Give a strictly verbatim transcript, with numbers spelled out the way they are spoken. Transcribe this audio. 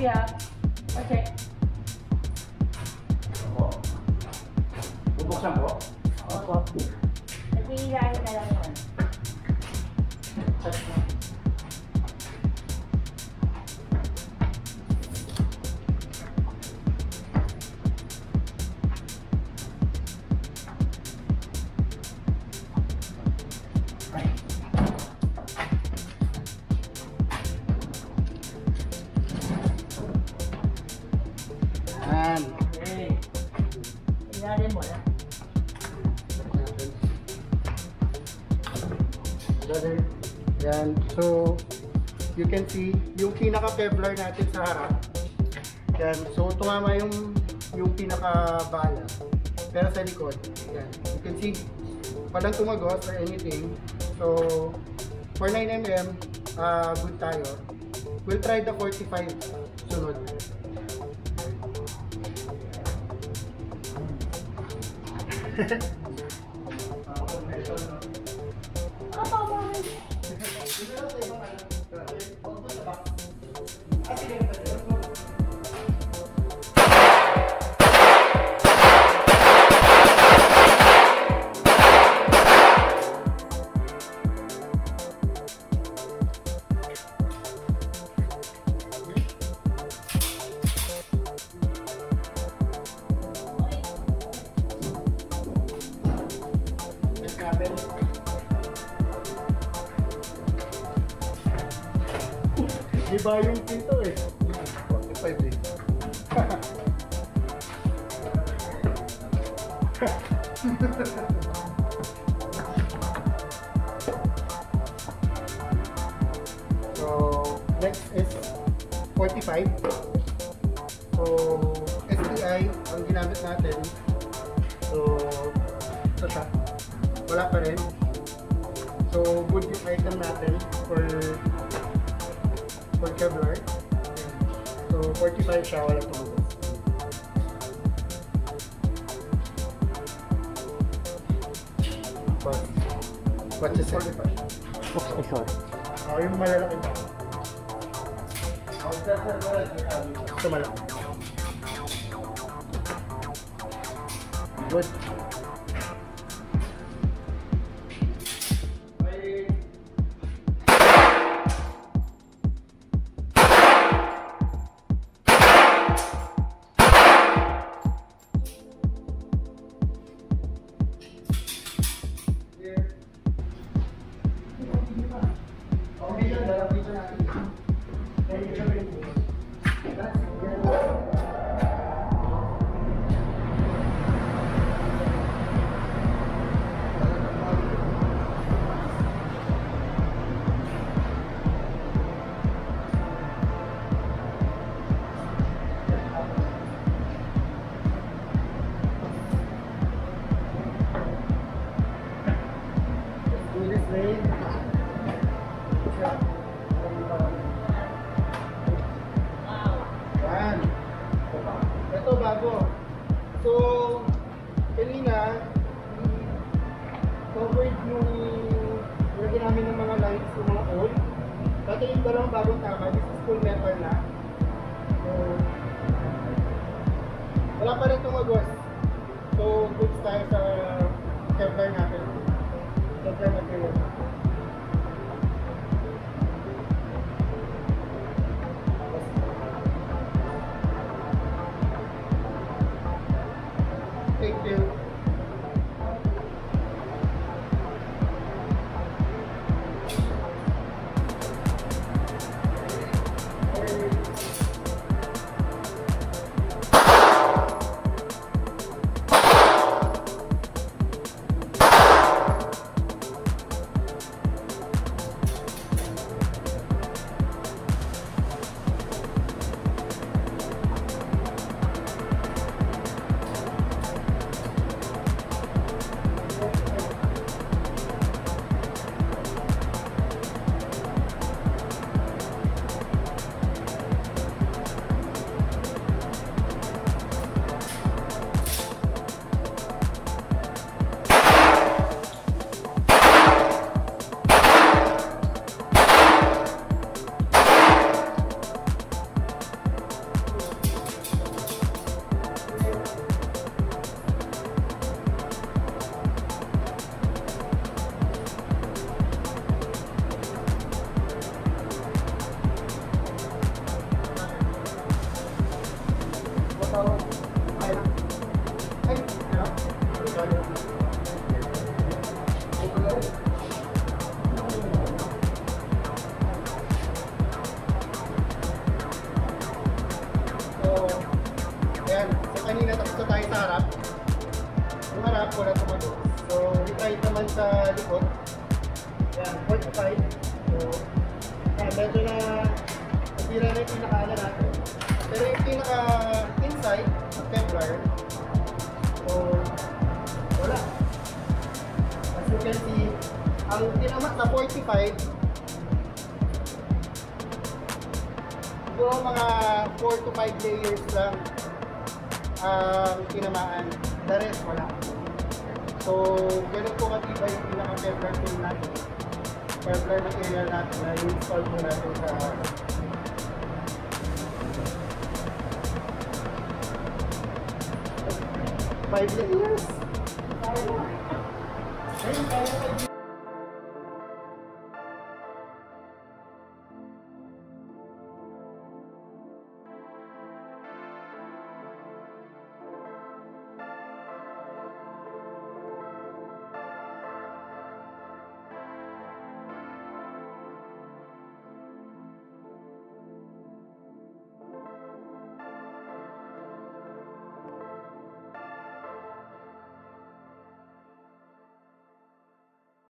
Kuya, pa-check. Opo. Bubuksan po? Opo. Naghihilahin na lang yun. Check po. Yan. So, you can see yung pinaka-Kevlar natin sa harap. Yan. So, tumama yung yung pinaka-bala. Pero sa likod, yan. You can see, walang tumagos or anything. So, for nine millimeters, uh, good tayo. We'll try the forty-five sunod. Iba yung pinto eh. forty-five eh. So, next is forty-five. So, S T I ang ginamit natin. So, ito siya. Wala pa rin. So, good yung item natin for for Kevlar. So, forty-five siya, wala tumagos. What's the forty-five? Oops, I saw it. Oh, yung malalaki na. Ito malaki. Good. So, kanina, covered yung lagyan namin ng mga lights, yung mga old. Dati yung dalawang bagong tama, this is full metal na. So, wala pa rin tumagos. So, goods tayo sa Kevlar natin. Kevlar material. Thank you. So, ayan. So, kanina tapos na tayo sa harap. Yung harap, wala tumago. So, retry naman sa likod. Ayan, forty-five. So, ayan, medyo na nasira na yung pinaka-ala natin. Pero yung pinaka-inside, Kevlar, so, wala. As you can see, ang tinamat na forty-five, siguro mga four to five layers lang ang tinamaan. The rest, wala. So, ganun po matibay yung pinaka-Kevlar film natin. Kevlar material natin na i-install po natin sa five layers. Kaya na. Ayun, kaya na.